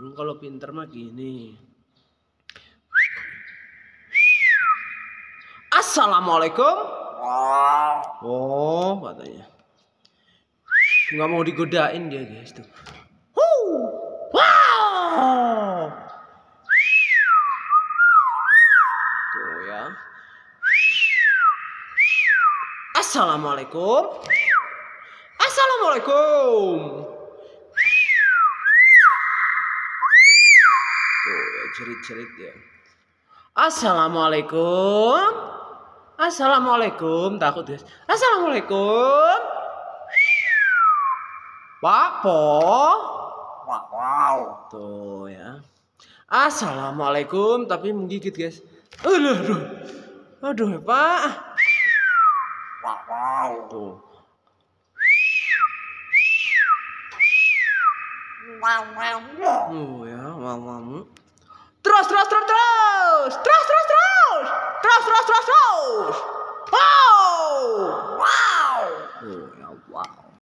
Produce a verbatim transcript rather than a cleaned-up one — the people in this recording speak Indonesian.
burung kalau pinter mah gini. Assalamualaikum. Oh, katanya. Nggak mau digodain dia, guys, tuh. Wow. Tuh ya. Assalamualaikum. Assalamualaikum. Tuh ya, cerit-cerit ya. Assalamualaikum. Assalamualaikum. Takut, guys. Assalamualaikum. Pak Po. Wow. Tuh ya. Assalamualaikum, tapi menggigit, guys. Aduh, aduh. Aduh, Pak. Wow. Tuh. Wow, wow. Oh ya, wow. Terus, terus, terus, terus. Terus, terus, terus. Terus, terus, terus, terus. Wow. Wow. Oh ya, wow.